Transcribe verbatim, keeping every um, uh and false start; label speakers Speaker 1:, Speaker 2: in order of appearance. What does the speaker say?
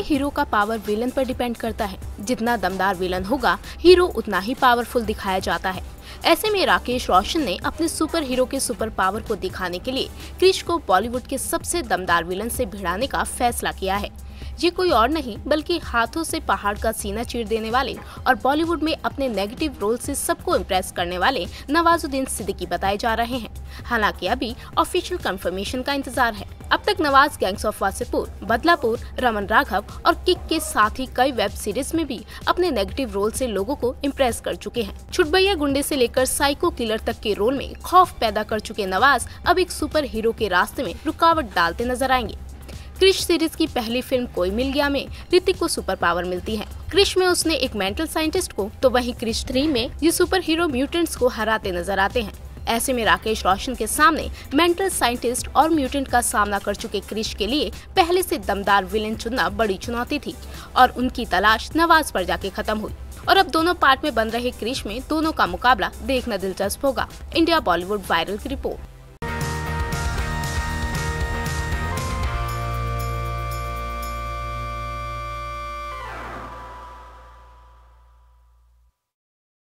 Speaker 1: Hero का power villain पर depend करता है। जितना दमदार विलन होगा, हीरो उतना ही पावरफुल दिखाया जाता है। ऐसे में राकेश रोशन ने अपने सुपर हीरो के सुपर पावर को दिखाने के लिए क्रिश को बॉलीवुड के सबसे दमदार विलन से भिड़ाने का फैसला किया है। ये कोई और नहीं बल्कि हाथों से पहाड़ का सीना चीर देने वाले और बॉलीवुड में अपने नेगेटिव रोल से सबको इम्प्रेस करने वाले नवाजुद्दीन सिद्दीकी बताए जा रहे हैं। हालांकि अभी ऑफिशियल कंफर्मेशन का इंतजार है। अब तक नवाज गैंग्स ऑफ वासेपुर, बदलापुर, रमन राघव और किक के साथ ही कई वेब सीरीज में भी अपने नेगेटिव रोल से लोगों को इम्प्रेस कर चुके हैं। छुटभैया गुंडे से लेकर साइको किलर तक के रोल में खौफ पैदा कर चुके नवाज अब एक सुपर हीरो के रास्ते में रुकावट डालते नजर आएंगे। क्रिश सीरीज की पहली फिल्म कोई मिल गया में ऋतिक को सुपर पावर मिलती है। क्रिश में उसने एक मेंटल साइंटिस्ट को, तो वहीं क्रिश थ्री में ये सुपर हीरो म्यूटेंट्स को हराते नजर आते हैं। ऐसे में राकेश रोशन के सामने मेंटल साइंटिस्ट और म्यूटेंट का सामना कर चुके क्रिश के लिए पहले से दमदार विलेन चुनना बड़ी चुनौती थी और उनकी तलाश नवाज पर जाके खत्म हुई। और अब दोनों पार्ट में बन रहे क्रिश में दोनों का मुकाबला देखना दिलचस्प होगा। इंडिया बॉलीवुड वायरल की रिपोर्ट।